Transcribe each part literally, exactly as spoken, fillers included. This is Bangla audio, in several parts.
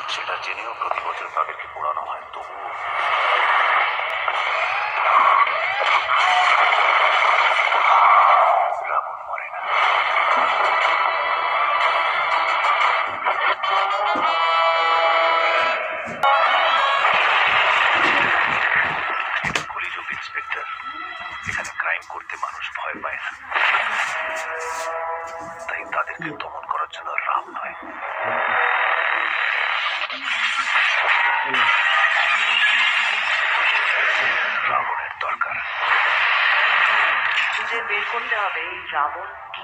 সেটা জেনেও প্রতি বছর তাদেরকে পোড়ানো হয়, তবুও রাবণ মরে না। কলিযুগ ইন্সপেক্টর, এখানে ক্রাইম করতে মানুষ ভয় পায় না, তাই তাদেরকে দমন করার জন্য রাম নয়, রাবণের দরকার। খুঁজে বের করতে হবে এই রাবণ কি।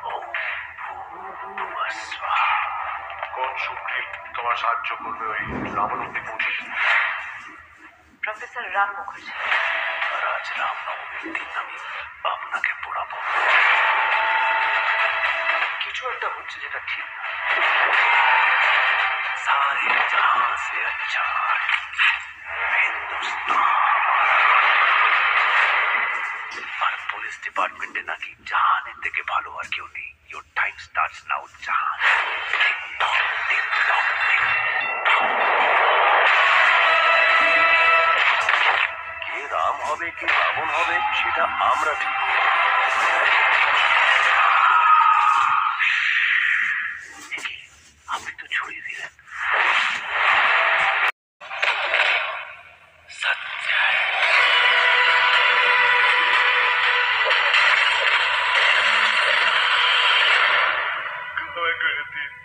কোন শক্তি তোমার সাহায্য করবে ওই রাবণ অব্দি পৌঁছে? প্রফেসর রাম মুখার্জি। আর আজ রাম নবমীর দিন আমি আপনাকে পড়াবো। কিছু একটা হচ্ছে যেটা ঠিক না। সারে জাহাঁ সে আচ্ছা হিন্দুস্তান। আর পুলিশ ডিপার্টমেন্টে নাকি জাহানের থেকে ভালো আর কেউ নেই। Your time starts now Jahan. কে রাম হবে কে রাবণ হবে সেটা আমরা ঠিক করব। আপনি তো ছড়িয়ে দিলেন। সত্য ক্ষমা করে দিন।